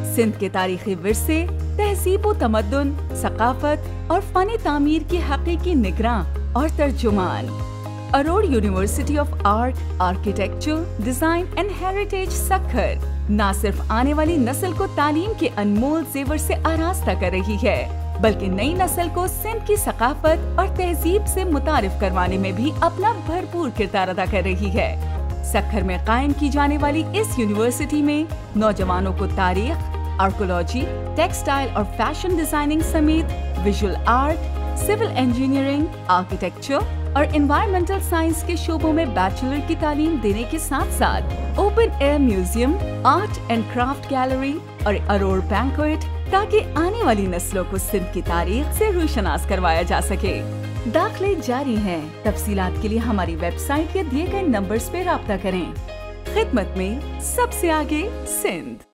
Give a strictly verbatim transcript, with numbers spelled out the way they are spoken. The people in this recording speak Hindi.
सिंध के तारीखी विरसे, तहजीब व तमद्दुन, सकाफत और फन तामीर की हकीकी निगरां और तर्जुमान। Aror university of art, architecture, design and heritage Sukkur न सिर्फ आने वाली नस्ल को तालीम के अनमोल जेवर से आरास्ता कर रही है, बल्कि नई नस्ल को सिंध की सकाफत और तहजीब से मुतारिफ करवाने में भी अपना भरपूर किरदार अदा कर रही है। सक्खर में कायम की जाने वाली इस यूनिवर्सिटी में नौजवानों को तारीख, आर्कोलॉजी, टेक्सटाइल और फैशन डिजाइनिंग समेत visual art, civil engineering, architecture और एनवायरमेंटल साइंस के शोबों में बैचलर की तालीम देने के साथ साथ open air museum, art and craft gallery और अरोड़ बैंक्वेट, ताकि आने वाली नस्लों को सिंध की तारीख से रूशनास करवाया जा सके। दाखिले जारी हैं। तफसीलात के लिए हमारी वेबसाइट या दिए गए नंबर्स पे राब्ता करें। खिदमत में सबसे आगे सिंध।